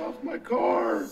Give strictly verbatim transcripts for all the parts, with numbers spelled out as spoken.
off my car.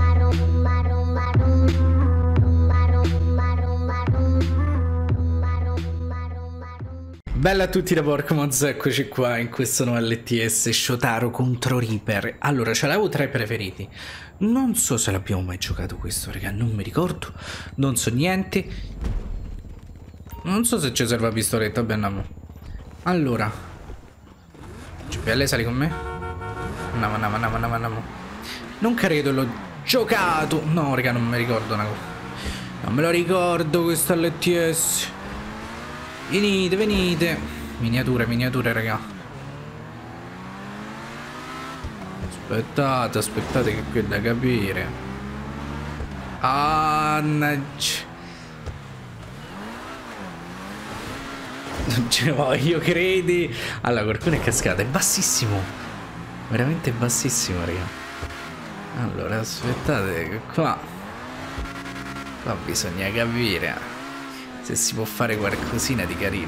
Bella a tutti da Porcomoz, eccoci qua in questo nuovo L T S Shotaro contro Reaper. Allora, ce l'avevo tra i preferiti. Non so se l'abbiamo mai giocato questo, raga, non mi ricordo. Non so niente. Non so se ci serve la pistoletta, vabbè andiamo. Allora G P L, sali con me. Andiamo, andiamo, andiamo, andiamo, andiamo. Non credo l'ho giocato. No, raga, non mi ricordo una cosa. Non me lo ricordo questo L T S. Venite, venite. Miniature, miniature, raga. Aspettate, aspettate che qui è da capire. Annaggia. Non ce ne voglio, credi? Allora, qualcuno è cascato. È bassissimo. Veramente bassissimo, raga. Allora, aspettate che qua Qua bisogna capire se si può fare qualcosina di carino.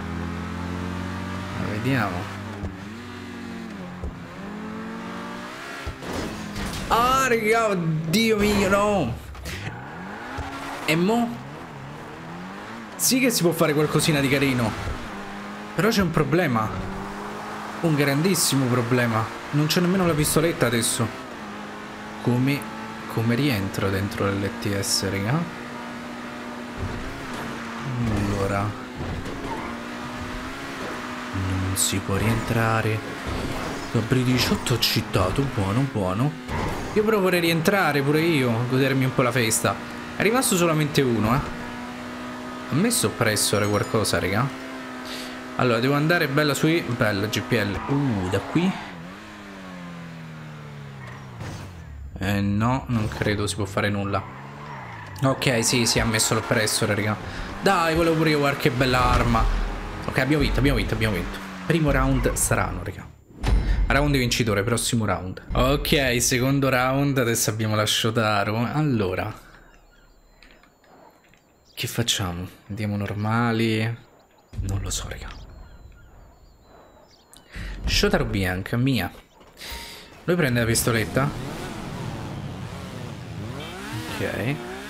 Ma vediamo. Ah, raga, oddio mio, no. E mo? Sì che si può fare qualcosina di carino, però c'è un problema. Un grandissimo problema. Non c'è nemmeno la pistoletta adesso. Come, come rientro dentro l'L T S, raga? Allora, non si può rientrare. Gabri diciotto ho citato. Buono, buono. Io però vorrei rientrare pure io, godermi un po' la festa. È rimasto solamente uno, eh. Ha messo oppressore qualcosa, raga. Allora, devo andare bella sui... Bella G P L. Uh, da qui? Eh no, non credo si può fare nulla. Ok, sì, sì, ha messo l'oppressore, raga. Dai, volevo pure io qualche bella arma. Ok, abbiamo vinto, abbiamo vinto, abbiamo vinto. Primo round strano, raga. Round vincitore, prossimo round. Ok, secondo round, adesso abbiamo la Shotaro. Allora, che facciamo? Andiamo normali? Non lo so, raga. Shotaro bianca, mia. Lui prende la pistoletta. Ok.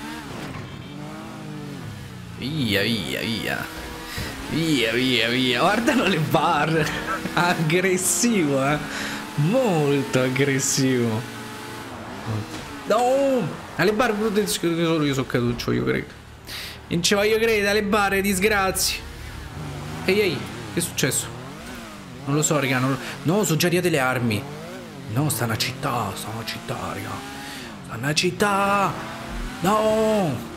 Via, via, via. Via, via, via. Guardano le barre. Aggressivo, eh. Molto aggressivo. No. Alle barre solo io sono caduccio, io credo. Non ci voglio credere, alle barre, disgrazie. Ehi, ehi, che è successo? Non lo so, raga. Non... No, sono già arrivate le armi. No, sta una città, sta una città, raga. Sta una città. No.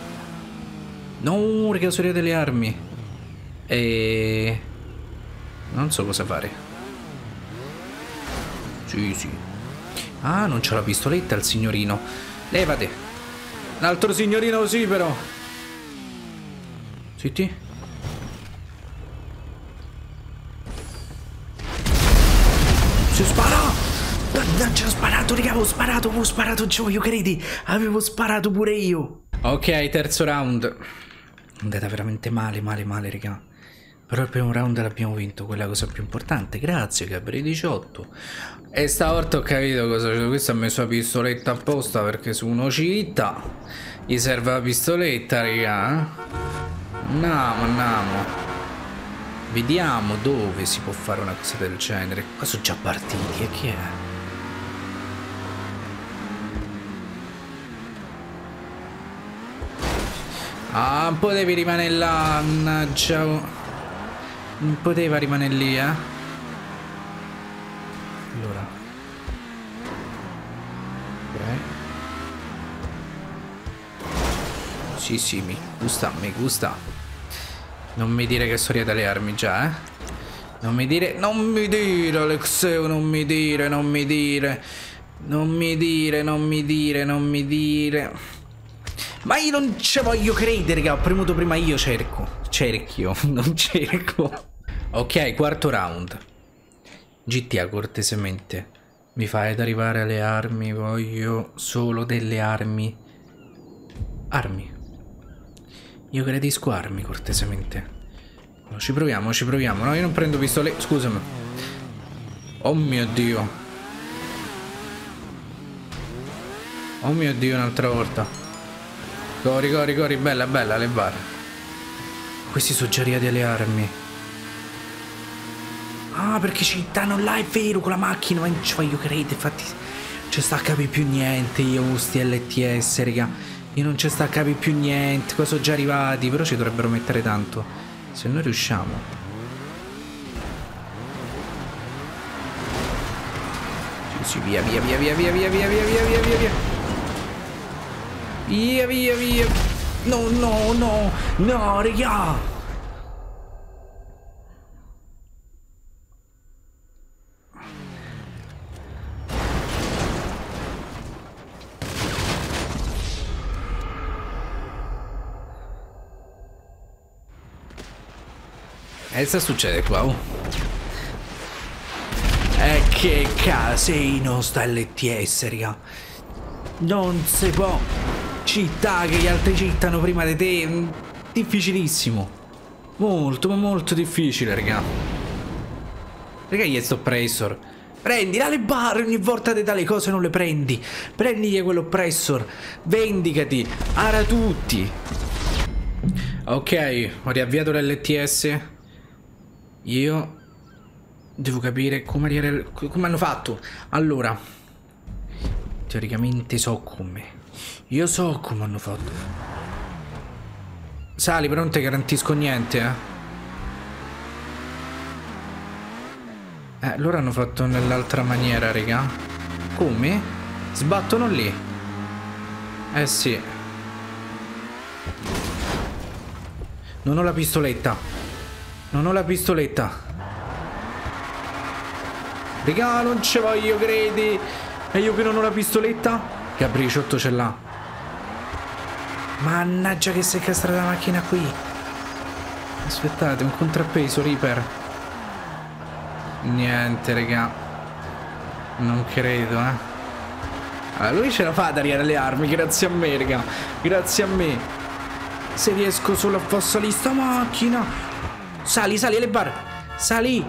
No, raga, sono arrivate le armi. E... non so cosa fare. Sì, sì. Ah, non c'è la pistoletta il signorino. Levate. L'altro signorino sì, però. Zitti. Si spara. Non ci ho sparato, raga, avevo sparato, avevo sparato giù, io credi. Avevo sparato pure io. Ok, terzo round. È andata veramente male, male, male, raga. Però il primo round l'abbiamo vinto, quella cosa più importante. Grazie, Gabri diciotto. E stavolta ho capito cosa c'è. Questo ha messo la pistoletta apposta perché su uno cita gli serve la pistoletta, raga. Andiamo, andiamo. Vediamo dove si può fare una cosa del genere. Qua sono già partiti, e chi è? Ah, non potevi rimanere là, mannaggia. Non poteva rimanere lì, eh. Allora. Ok. Sì, sì, mi gusta, mi gusta. Non mi dire che sono arrivate le armi già, eh. Non mi dire, non mi dire, Alexeo, non mi dire, non mi dire. Non mi dire, non mi dire, non mi dire. Ma io non ci voglio credere, raga. Ho premuto prima io, cerco. Cerchio, non cerco. Ok, quarto round. G T A, cortesemente, mi fai ad arrivare alle armi. Voglio solo delle armi. Armi. Io gradisco armi, cortesemente. Ci proviamo, ci proviamo. No, io non prendo pistole. Scusami. Oh mio Dio. Oh mio Dio, un'altra volta. Corri, corri, corri, bella, bella, le barre. Questi sono già arrivati alle armi. Ah, perché ci danno là, è vero, con la macchina, ma non ci voglio credere, infatti non ci sta a capire più niente, io con sti L T S, raga. Io non ci sta a capire più niente, qua sono già arrivati, però ci dovrebbero mettere tanto. Se noi riusciamo. Sì, sì, via, via, via, via, via, via, via, via, via, via, via, via. Via, via, via. No, no, no, no, raga. E cosa succede qua? Oh. E che casino sta L T S, raga. Non si può. Città che gli altri cittano prima di te. Difficilissimo. Molto, ma molto difficile, raga. Raga, gli sto oppressor. Prendi dalle barre ogni volta di tale cose non le prendi. Prendigli quell'oppressor. Vendicati. Ara tutti. Ok, ho riavviato l'L T S. Io devo capire come, arrivare, come hanno fatto. Allora, teoricamente so come. Io so come hanno fatto. Sali, però non ti garantisco niente, eh. Eh, loro hanno fatto nell'altra maniera, raga. Come? Sbattono lì. Eh sì. Non ho la pistoletta. Non ho la pistoletta. Raga, non ce voglio, credi? E io che non ho la pistoletta? Gabriciotto ce l'ha. Mannaggia che si è castrata la macchina qui. Aspettate, un contrappeso, Reaper. Niente, raga. Non credo, eh. Allora, lui ce la fa ad arrivare alle armi, grazie a me, raga. Grazie a me. Se riesco solo a fossalire sta macchina. Sali, sali alle barre. Sali.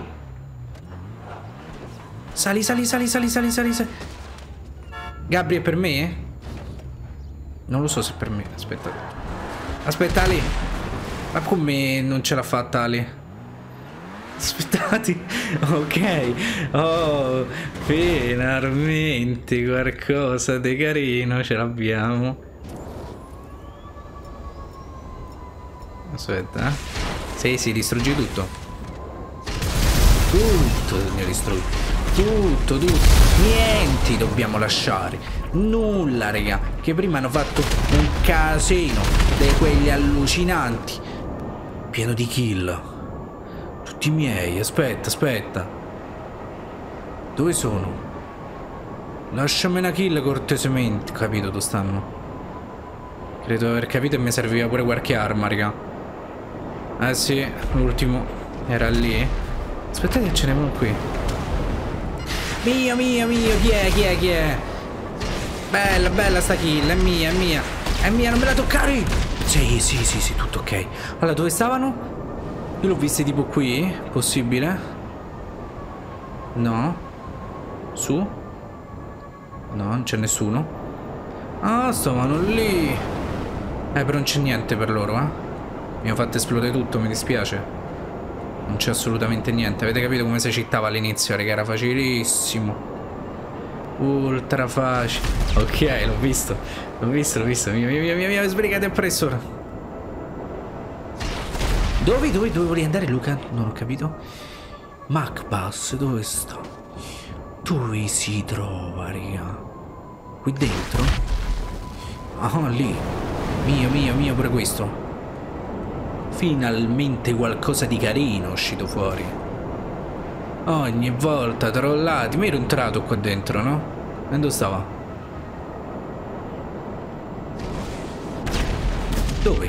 Sali, sali, sali, sali, sali, sali, sali. Gabri, è per me? Eh? Non lo so se è per me. Aspetta. Aspetta, Ali. Ma come non ce l'ha fatta, Ali? Aspettate. Ok. Oh, finalmente qualcosa di carino ce l'abbiamo. Aspetta, eh. Sì, sì, distruggi tutto. Tutto ne distruggi. Tutto, tutto. Niente dobbiamo lasciare. Nulla, raga. Che prima hanno fatto un casino di quelli allucinanti. Pieno di kill. Tutti miei. Aspetta, aspetta. Dove sono? Lasciami una kill cortesemente. Capito dove stanno? Credo di aver capito e mi serviva pure qualche arma, raga. Eh sì, l'ultimo era lì. Aspettate che ce n'è uno qui. Mio, mio, mio, chi è, chi è, chi è? Bella, bella sta kill, è mia, è mia. È mia, non me la toccare. Sì, sì, sì, sì, tutto ok. Allora, dove stavano? Io l'ho visto tipo qui, possibile? No. Su? No, non c'è nessuno. Ah, stavano lì. Eh, però non c'è niente per loro, eh. Mi ho fatto esplodere tutto, mi dispiace. Non c'è assolutamente niente. Avete capito come si citava all'inizio, raga? Era facilissimo. Ultra facile. Ok, l'ho visto. L'ho visto, l'ho visto. Mia, mia, mia, mia, sbrigate appresso. Dove, dove, dove volevi andare, Luca? Non ho capito. Macpass, dove sta? Dove si trova, raga? Qui dentro? Ah, lì. Mio, mio, mio, pure questo. Finalmente qualcosa di carino è uscito fuori. Ogni volta trollati. Mi ero entrato qua dentro, no? E dove stava? Dove?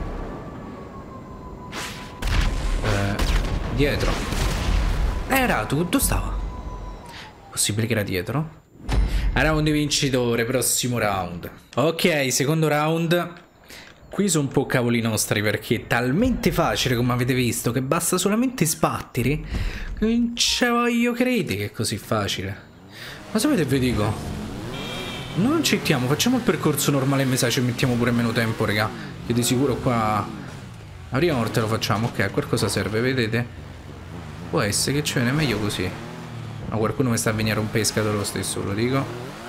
Eh, dietro. Era tu, dove stava? Possibile che era dietro? Round vincitore, prossimo round. Ok, secondo round. Qui sono un po' cavoli nostri perché è talmente facile, come avete visto, che basta solamente sbattere. Non ce voglio credere che è così facile. Ma sapete che vi dico? Non cittiamo, facciamo il percorso normale e mi sa ci mettiamo pure meno tempo, raga. Che di sicuro qua... La prima volta lo facciamo, ok, a qualcosa serve, vedete? Può essere che ce ne è meglio così. Ma qualcuno mi sta a venire a un pescato lo stesso, lo dico.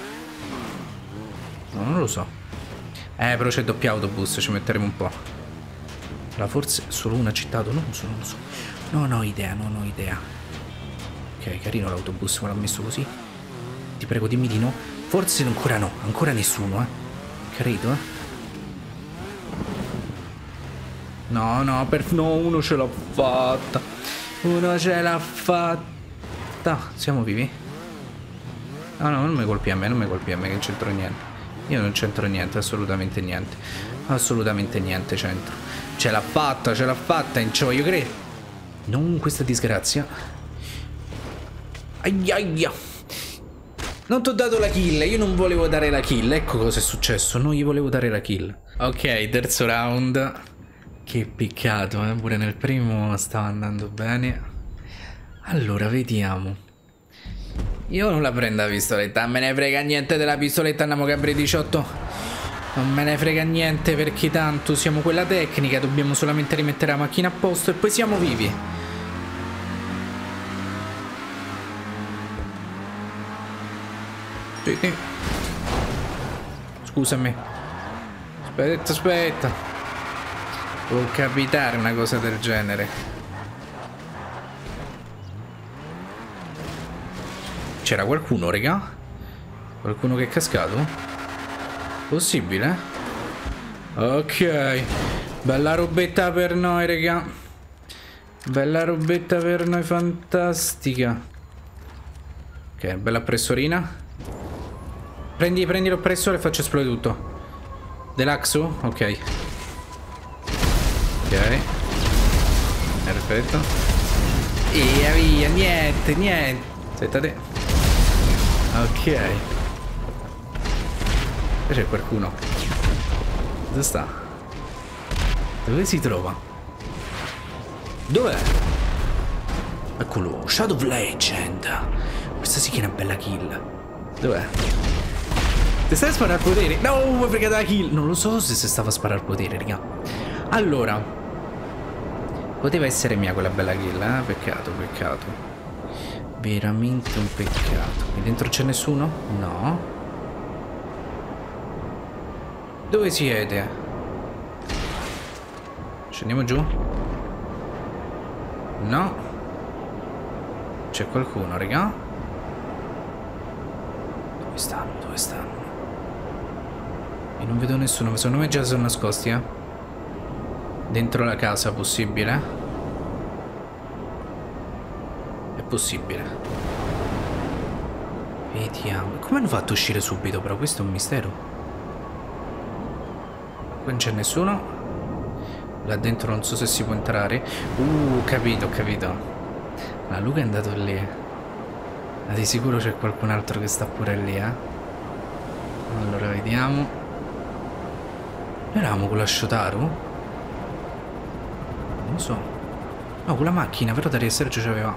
No, non lo so. Eh, però c'è doppio autobus, ci metteremo un po'. La forse solo una citato, non so, non lo so. Non ho idea, non ho idea. Ok, carino l'autobus, me l'ha messo così. Ti prego, dimmi di no. Forse ancora no, ancora nessuno, eh. Credo, eh. No, no, per... No, uno ce l'ha fatta. Uno ce l'ha fatta. Siamo vivi? No, no, non mi colpi a me, non mi colpi a me, che non c'entro niente. Io non c'entro niente, assolutamente niente. Assolutamente niente c'entro. Ce l'ha fatta, ce l'ha fatta, in ciò io credo. Non questa disgrazia. Aiaia. Non ti ho dato la kill, io non volevo dare la kill. Ecco cosa è successo, non gli volevo dare la kill. Ok, terzo round. Che peccato, eh? Pure nel primo stava andando bene. Allora, vediamo. Io non la prendo la pistoletta, non me ne frega niente della pistoletta, andiamo Gabri diciotto. Non me ne frega niente perché tanto siamo quella tecnica, dobbiamo solamente rimettere la macchina a posto e poi siamo vivi. Sì, sì. Scusami. Aspetta, aspetta. Può capitare una cosa del genere. C'era qualcuno, raga? Qualcuno che è cascato? Possibile? Ok. Bella robetta per noi, raga. Bella robetta per noi, fantastica. Ok, bella pressorina. Prendi, prendi l'oppressore e faccio esplodere tutto. Deluxo? Ok. Ok. Perfetto. Via, via, niente, niente. Aspetta te. Ok. C'è qualcuno. Dove sta? Dove si trova? Dov'è? Eccolo, Shadow of Legend. Questa sì che è una bella kill. Dov'è? Ti stai a sparare al potere? No, mi hai fregato la kill. Non lo so se si stava a sparare al potere, raga. Allora, poteva essere mia quella bella kill, eh? Peccato, peccato. Veramente un peccato. Qui dentro c'è nessuno? No. Dove siete? Scendiamo giù? No. C'è qualcuno, raga? Dove stanno? Dove stanno? Io non vedo nessuno, secondo me già sono nascosti, eh? Dentro la casa, possibile? È possibile. Vediamo. Come hanno fatto a uscire subito, però? Questo è un mistero. Qui non c'è nessuno. Là dentro non so se si può entrare. Uh, capito, ho capito. Ma Luca è andato lì. Ma di sicuro c'è qualcun altro che sta pure lì, eh? Allora, vediamo. Noi eravamo con la Shotaro? Non lo so. No, con la macchina, però Dario e Sergio c'aveva.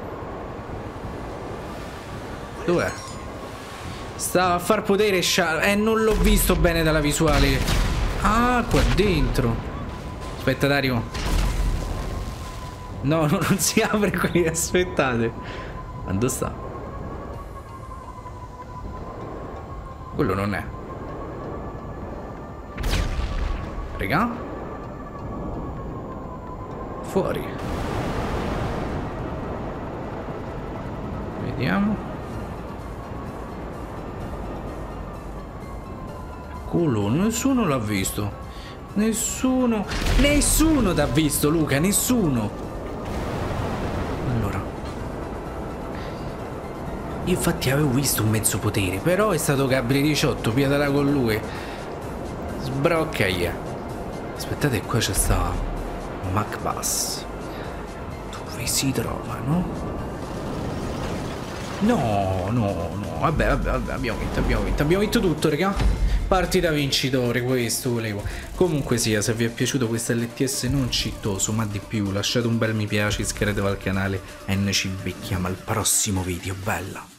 Dov'è? Stava a far potere Sha... Eh, non l'ho visto bene dalla visuale. Ah, qua dentro. Aspetta, Dario. No, no, non si apre qui, aspettate. Dove sta? Quello non è. Raga? Fuori. Vediamo. Eccolo, nessuno l'ha visto. Nessuno. Nessuno t'ha visto, Luca, nessuno. Allora. Io infatti avevo visto un mezzo potere, però è stato Gabri diciotto, piatala con lui. Sbrocca. Aspettate, qua c'è sta Macbus. Dove si trovano? No, no, no. Vabbè, vabbè, vabbè, abbiamo vinto, abbiamo vinto. Abbiamo vinto tutto, raga. Partita vincitore, questo volevo. Comunque sia, se vi è piaciuto questo L T S non cittoso, ma di più, lasciate un bel mi piace, iscrivetevi al canale e noi ci becchiamo al prossimo video. Bella.